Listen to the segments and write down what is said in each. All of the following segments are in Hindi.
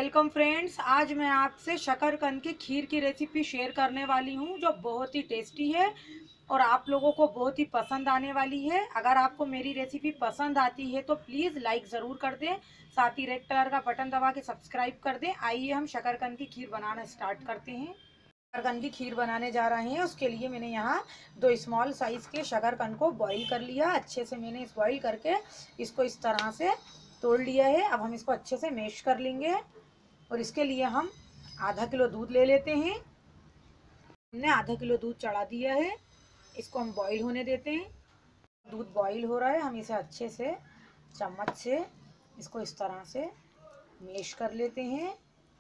Welcome friends. आज मैं आपसे शकरकंद की खीर की रेसिपी शेयर करने वाली हूं जो बहुत ही टेस्टी है और आप लोगों को बहुत ही पसंद आने वाली है। अगर आपको मेरी रेसिपी पसंद आती है तो प्लीज़ लाइक ज़रूर कर दें, साथ ही रेड कलर का बटन दबा के सब्सक्राइब कर दें। आइए हम शकरकंद की खीर बनाना स्टार्ट करते हैं। शकरकंद की खीर बनाने जा रहे हैं, उसके लिए मैंने यहाँ 2 स्मॉल साइज़ के शकरकंद को बॉईल कर लिया। अच्छे से मैंने इस बॉईल करके इसको इस तरह से तोड़ लिया है। अब हम इसको अच्छे से मैश कर लेंगे और इसके लिए हम आधा किलो दूध ले लेते हैं। हमने आधा किलो दूध चढ़ा दिया है, इसको हम बॉईल होने देते हैं। दूध बॉईल हो रहा है, हम इसे अच्छे से चम्मच से इसको इस तरह से मैश कर लेते हैं।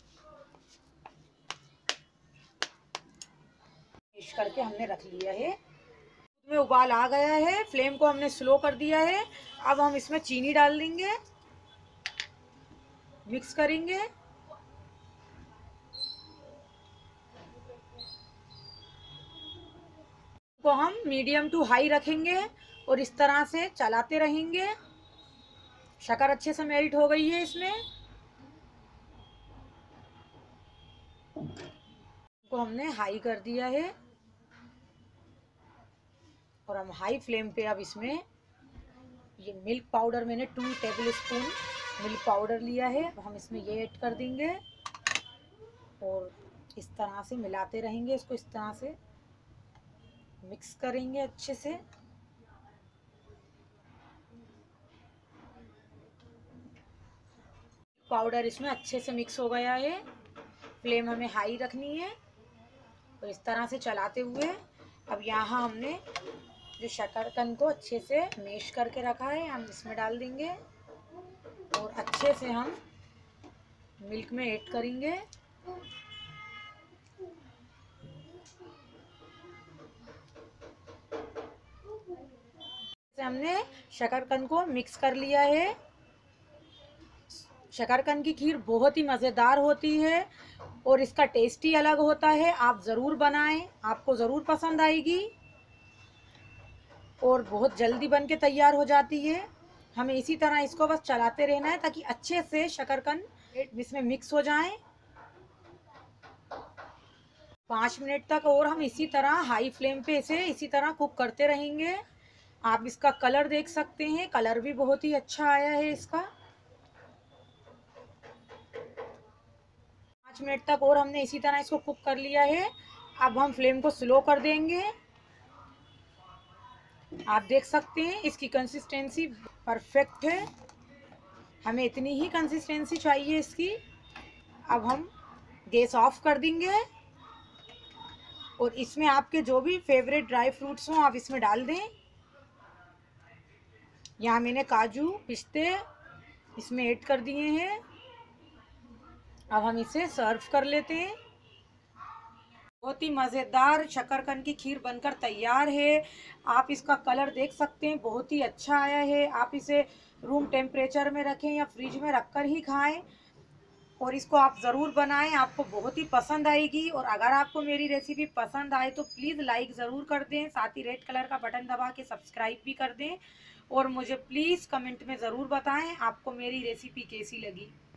मैश करके हमने रख लिया है। दूध में उबाल आ गया है, फ्लेम को हमने स्लो कर दिया है। अब हम इसमें चीनी डाल देंगे, मिक्स करेंगे। को हम मीडियम टू हाई रखेंगे और इस तरह से चलाते रहेंगे। शक्कर अच्छे से मेल्ट हो गई है इसमें। को हमने हाई कर दिया है और हम हाई फ्लेम पे अब इसमें ये मिल्क पाउडर, मैंने 2 टेबल स्पून मिल्क पाउडर लिया है। अब हम इसमें ये ऐड कर देंगे और इस तरह से मिलाते रहेंगे। इसको इस तरह से मिक्स करेंगे अच्छे से। पाउडर इसमें अच्छे से मिक्स हो गया है। फ्लेम हमें हाई रखनी है और इस तरह से चलाते हुए अब यहाँ हमने जो शकरकंद को अच्छे से मैश करके रखा है हम इसमें डाल देंगे और अच्छे से हम मिल्क में ऐड करेंगे। हमने शकरकंद को मिक्स कर लिया है। शकरकंद की खीर बहुत ही मज़ेदार होती है और इसका टेस्ट ही अलग होता है। आप ज़रूर बनाएं, आपको ज़रूर पसंद आएगी और बहुत जल्दी बन के तैयार हो जाती है। हमें इसी तरह इसको बस चलाते रहना है ताकि अच्छे से शकरकंद इसमें मिक्स हो जाएं। 5 मिनट तक और हम इसी तरह हाई फ्लेम पे इसे इसी तरह कुक करते रहेंगे। आप इसका कलर देख सकते हैं, कलर भी बहुत ही अच्छा आया है इसका। 5 मिनट तक और हमने इसी तरह इसको कुक कर लिया है। अब हम फ्लेम को स्लो कर देंगे। आप देख सकते हैं इसकी कंसिस्टेंसी परफेक्ट है, हमें इतनी ही कंसिस्टेंसी चाहिए इसकी। अब हम गैस ऑफ कर देंगे और इसमें आपके जो भी फेवरेट ड्राई फ्रूट्स हों आप इसमें डाल दें। यहाँ मैंने काजू, पिस्ते इसमें ऐड कर दिए हैं। अब हम इसे सर्व कर लेते हैं। बहुत ही मज़ेदार शकरकंद की खीर बनकर तैयार है। आप इसका कलर देख सकते हैं, बहुत ही अच्छा आया है। आप इसे रूम टेम्परेचर में रखें या फ्रिज में रखकर ही खाएं और इसको आप ज़रूर बनाएं, आपको बहुत ही पसंद आएगी। और अगर आपको मेरी रेसिपी पसंद आए तो प्लीज़ लाइक ज़रूर कर दें, साथ ही रेड कलर का बटन दबा के सब्सक्राइब भी कर दें और मुझे प्लीज़ कमेंट में ज़रूर बताएं आपको मेरी रेसिपी कैसी लगी।